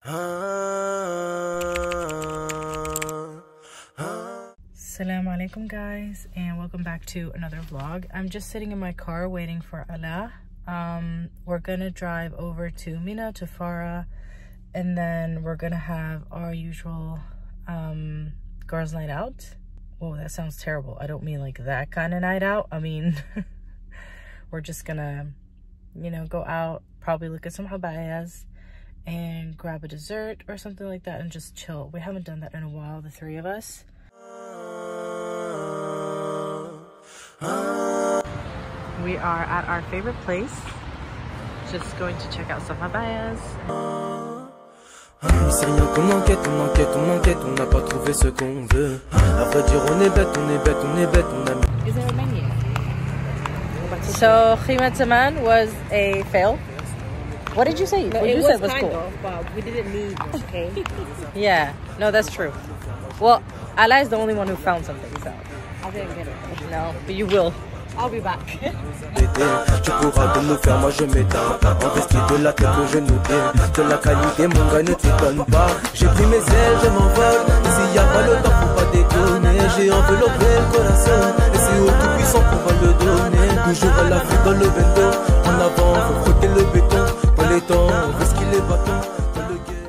Assalamu alaikum guys, and welcome back to another vlog. I'm just sitting in my car waiting for Ala. We're gonna drive over to Mina, to Farah, and then we're gonna have our usual girls night out. Whoa, that sounds terrible. I don't mean like that kind of night out. I mean we're just gonna, you know, go out, probably look at some habayas and grab a dessert or something like that and just chill. We haven't done that in a while, the three of us. We are at our favorite place, just going to check out some habayas. C'est rien qu'on enquête, on enquête, on enquête, on n'a pas trouvé ce qu'on veut. À vrai dire, on est bête, on est bête, on est bête, on a mis. Is there a menu? So Khimat Zaman was a fail. What did you say? No, what you said was cool. But we didn't need it, okay? Yeah, no, that's true. Well, Ala is the only one who found something, so. I didn't get it. No, but you will. I'll be back. Tu pourras de me faire, moi je m'éteins. Investi de la tête au genou, de la qualité, mon gars ne t'étonne pas. J'ai pris mes ailes, je m'envole. S'il y a pas le temps, faut pas déconner. J'ai enveloppé le corazon, et c'est au tout puissant qu'on va le donner. Toujours à la fuite dans le bendo. En avant, faut frotter le béton. Dans les temps, on veut skier les bâtons. Dans le guerre.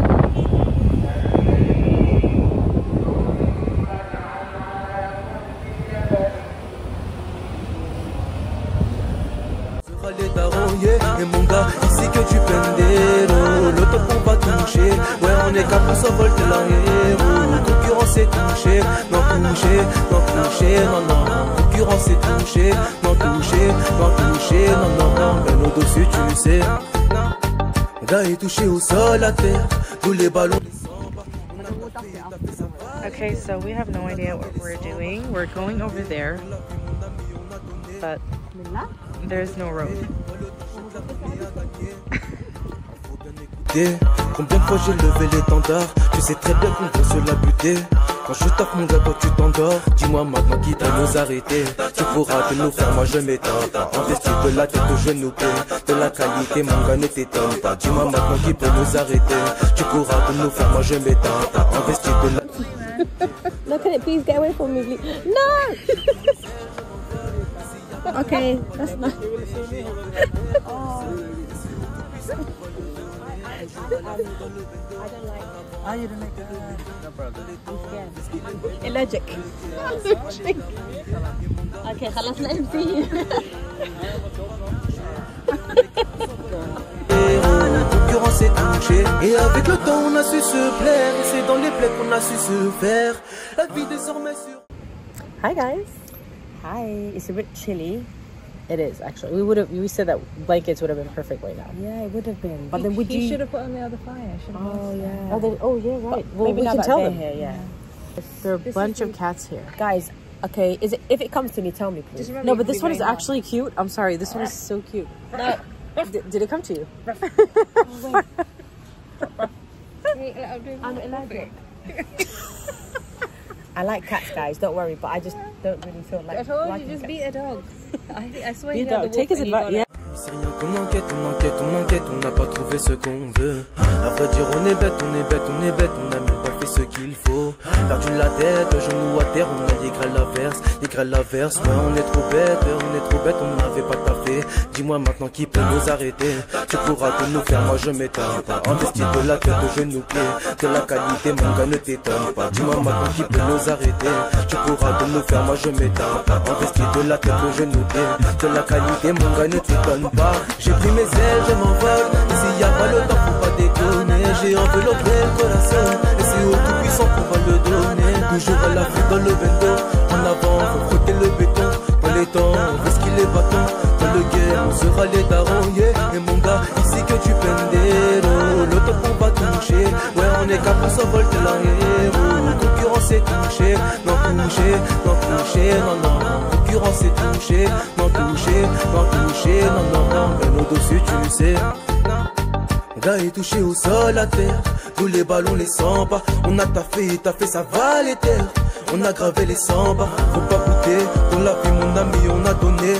Et mon gars, ici que tu pendero, le top on va toucher. Ouais, on est capable, on s'envole de la héros. Concurrence est touchée, non touché, non touché, non non. Concurrence est touchée, non touché, non touché, non non non. Ben au-dessus, tu sais. Mon gars est touché au sol, à terre, tous les ballons. Okay, so we have no idea what we're doing. We're going over there, but there's no road. Combien de fois j'ai levé l'étendard? Tu sais très bien qu'on peut se la buter. Quand je tape mon gars, toi tu t'endors. Dis-moi maintenant qui peut nous arrêter. Tu pourras te nous faire, moi je m'éteins pas. Investi de la tête au genou, de la qualité, mon gars ne t'étonne pas. Dis-moi maintenant qui peut nous arrêter. Tu pourras te nous faire, moi je m'éteins pas. Investi de la... Look at it, please get away from me. No! Okay, that's not. I don't like. Oh, you don't like that? No problem. I'm scared. Allergic. Okay, خلاص let him see you. Concurrence est touchée. Et avec le temps on a su se plaire. Et c'est dans les plaies qu'on a su se faire. La vie désormais sur. Hi guys. Hi. It's a bit chilly. It is actually. We said that blankets would have been perfect right now. Yeah, it would have been. But then would you should have put on the other fire. Oh yeah. Oh yeah, right. Well, maybe we now can that tell they're them. here, yeah. There are a bunch of cats here. Guys, okay, if it comes to me, tell me please. No, but this one is actually cute. I'm sorry, this one is so cute. No. Did it come to you? I'm allergic. I like cats, guys. Don't worry, but I just don't really feel like. I told you, just cats. beat a dog. I swear You you had don't the take his advice. Yeah. C'est rien qu'on enquête, on enquête, on enquête, on n'a pas trouvé ce qu'on veut. À vrai dire, on est bête, on est bête, on est bête, on n'a même pas fait ce qu'il faut. Perdu la tête, genou à terre, on a les grêles l'averse. Ouais, on est trop bête, on n'avait pas taffé. Dis-moi maintenant qui peut nous arrêter. Tu pourras tout nous faire, moi je m'étonne pas. Investi de la tête au genou, de la qualité, mon gars ne t'étonne pas. Dis-moi maintenant qui peut nous arrêter. Tu pourras tout nous faire, moi je m'étonne pas. Investi de la tête au genou, de la qualité, mon gars ne t'étonne pas. J'ai pris mes ailes, je m'envole. Et s'il y a pas le temps, faut pas déconner. J'ai enveloppé le corazon, et c'est au tout puissant qu'on va le donner. Toujours à la fuite dans le bendo. En avant, faut frotter le béton. Dans les temps, on veut skier les bâtons. Dans le guerre, on sera les darons, yeah. Et mon gars, ici que tu pendero, le top on va toucher. Ouais, on est capable, on s'envole de la héros. Concurrence est touchée, non touché, non touché, non non. Concurrence est touchée, non touché, non touché, non non non. Ben au-dessus, tu sais. Mon gars est touché au sol, à terre. Tous les ballons, les 100 pas. On a taffé, ça va les terres. On a gravé les 100 bas. Faut pas goûter, dans la vie, mon ami, on a donné.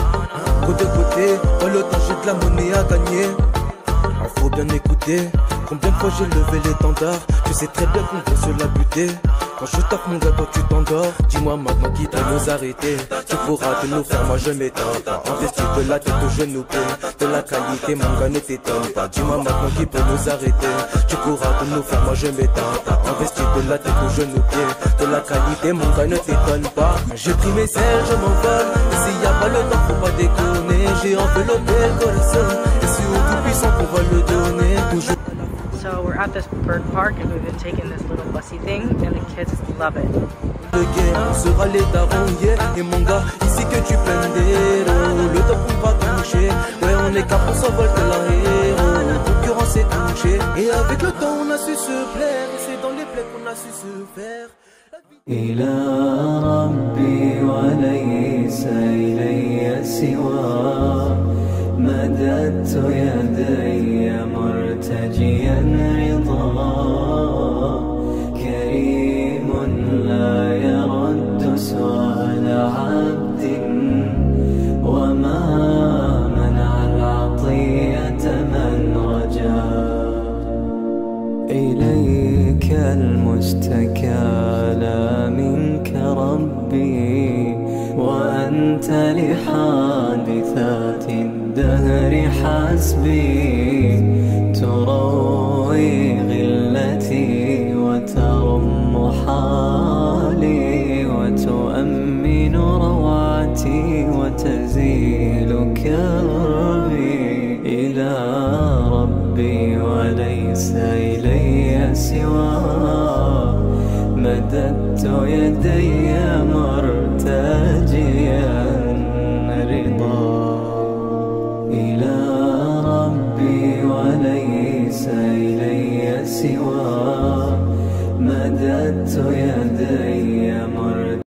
Côté, dans le temps, j'ai de la monnaie à gagner. Faut bien écouter. Combien de fois j'ai levé l'étendard, tu sais très bien qu'on peut se la buter. Quand je tape mon gars, toi tu t'endors. Dis-moi maintenant qui peut nous arrêter. Tu pourras te nous faire, moi je m'étonne pas. Investis de la tête au genou pied. De la qualité, mon gars ne t'étonne pas. Dis-moi maintenant qui peut nous arrêter. Tu pourras te nous faire, moi je m'étonne pas. Investis de la tête au genou pied. De la qualité, mon gars ne t'étonne pas. J'ai pris mes ailes, je m'envole. Et s'il y a pas le temps, faut pas déconner. J'ai enveloppé le corazon. Et c'est au tout puissant qu'on va le donner. Toujours. So we're at this bird park and we've been taking this little bussy thing and the kids love it. Le game, on sera les darons, yeah. Et mon gars, ici que tu penderos. Le top on va toucher. Ouais, on est capable, on s'envole de la héros. Concurrence est touchée. Et avec le temps, on a su se plaire. Et c'est dans les plaies qu'on a su se faire. إلى ربي وليس إلي سواه مددت يدي مرتجيا رضاه كريم لا يرد سؤال عبد وما منع العطية من رجاه إليك المشتكى لا منك ربي وأنت لحادثات الدهر حسبي تروي غلتي وترم حالي وتؤمن روعتي وتزيل كربي إلى ربي وليس إلي سواه مددت يدي مرتجيا رضاه إلى ربي وليس إلي سواه مددت يدي مرتجيا